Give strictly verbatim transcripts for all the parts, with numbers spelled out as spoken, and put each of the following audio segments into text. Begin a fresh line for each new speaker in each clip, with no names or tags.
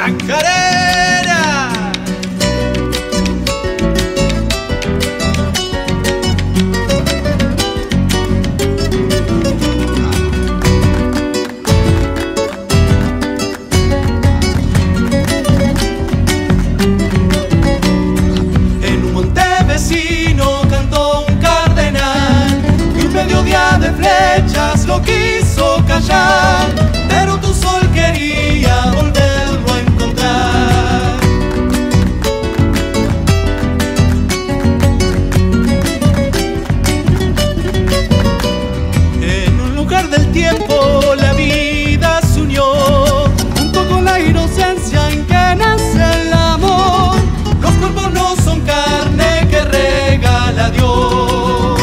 Chacarera.
En un monte vecino cantó un cardenal y un mediodía de flechas lo quiso callar, pero tu sol quería volverlo a encontrar. En un lugar del tiempo la vida se unió, junto con la inocencia en que nace el amor. Los cuerpos no son carne que regala Dios.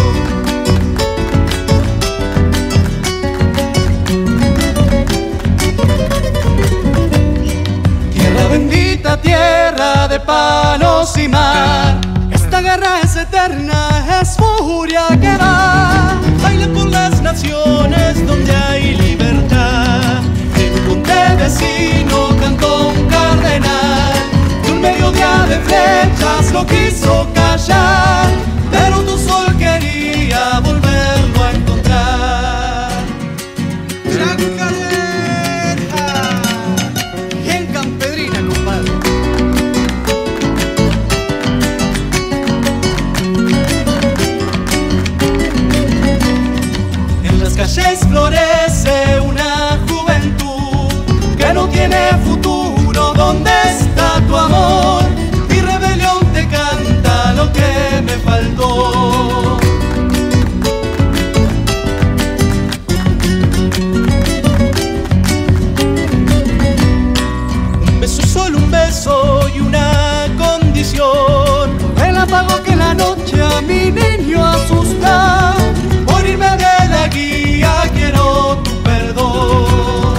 Tierra bendita, tierra de palos y mar, esta guerra es eterna, es furia que va. Baila por las naciones donde hay libertad. En un monte vecino cantó un cardenal y un mediodía de flechas lo quiso callar, pero tu sol quería volverlo a encontrar.
Chacarera. Bien campedrina, compadre.
En las calles florece una juventud que no tiene futuro. ¿Dónde está tu amor? Mi rebelión te canta lo que me faltó. Un beso, solo un beso y una condición, el apago que la noche a mi niño asusta. Por irme de la guía quiero tu perdón.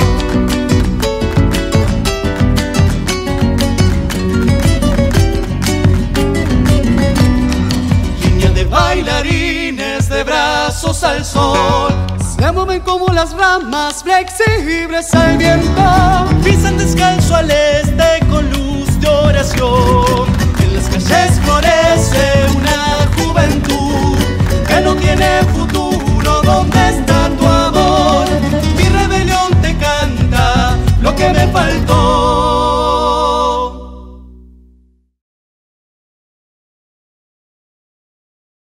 Línea de bailarines de brazos al sol, se mueven como las ramas flexibles al viento. Pisan descalzo al este con luz de oración. En las calles florece una juventud que no tiene futuro.